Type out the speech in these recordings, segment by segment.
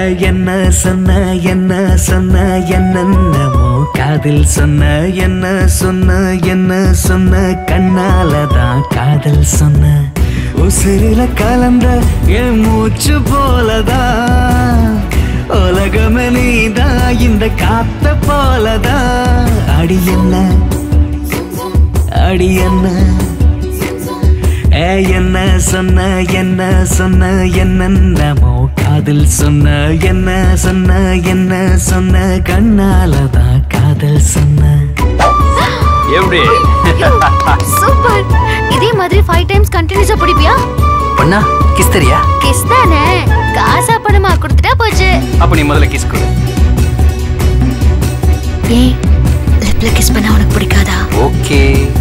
என்ன சொன்ன என்னென்னமோ காதில் சொன்ன என்ன சொன்ன கண்ணாலதான் காதல் சொன்ன உசிரில கலந்த என் மூச்சு போலதான் உலகமே நீதான் இந்த காத்த போலதான் அடி என்ன என்ன சொன்ன என்னென்னமோ காதல் சொன்ன என்ன சொன்ன கண்ணாலதான் காதல் சொன்ன எப்படி சூப்பர் இதே மாதிரி 5 டைம்ஸ் கண்டினியூஸா படிப்பியா பண்ணா கிஸ் தெரியா கிஸ் தானே காசா பணமா கொடுத்துட்டா போச்சு அப்ப நீ முதல்ல கிஸ் கொடு ஏய் லிப்ல கிஸ் பண்ணா உனக்கு பிடிக்காதா ஓகே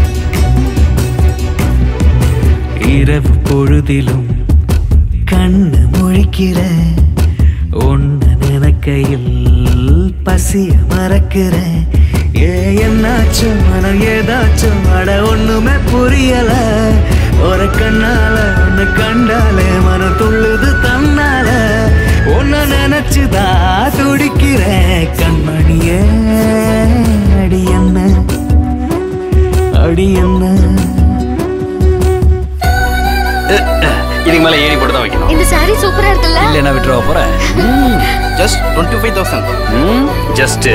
இரவு பொழுதிலும் கண்ணு முழிக்கிற ஒன்னு நினைக்கையில் பசிய மறக்கிற என்னாச்சும் மனம் ஏதாச்சும் அட ஒண்ணுமே புரியல ஒரு கண்ணால ஒன்னு கண்டாலே மனம் துள்ளுது தன்னால ஒன்னு நினைச்சுதா துடிக்கிற கண்மணியே அடி என்ன இதுக்கு மேல ஏறி போட்டு தான் வைக்கணும் இந்த சாரி சூப்பரா இருக்குல்ல இல்ல நான் விட்டுற போறேன் ஜஸ்ட் 25,000 ஜஸ்ட்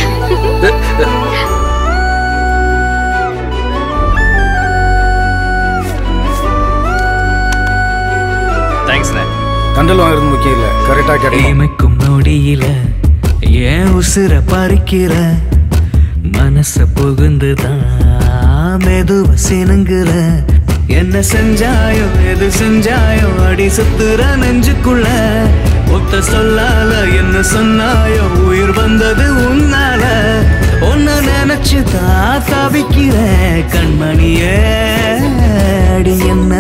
தேங்க்ஸ் நே கண்டல் வாங்குறது முக்கியம் இல்ல கரெக்டா கேட்கும் நொடியில ஏன் உசுர பறிக்கிற மனச புகுந்துதான் மெதுவ சினுங்குற என்ன செஞ்சாயோ எது செஞ்சாயோ அடி சுத்துற நெஞ்சுக்குள்ள ஒத்த சொல்லால என்ன சொன்னாயோ உயிர் வந்தது உன்னால ஒன்ன நினைச்சுதா தவிக்கிற கண்மணியே அடி என்ன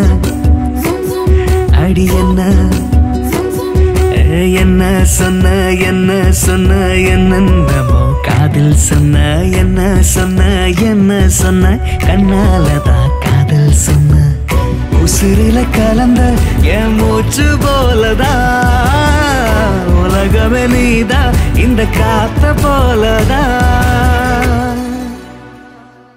என்ன சொன்ன என்னென்னமோ காதில் சொன்ன என்ன சொன்ன கண்ணாலதான் காதல் சொன்ன உசிரில கலந்த என் மூச்சு போலதான் உலகமே நீதான் இந்த காத்த போலதான்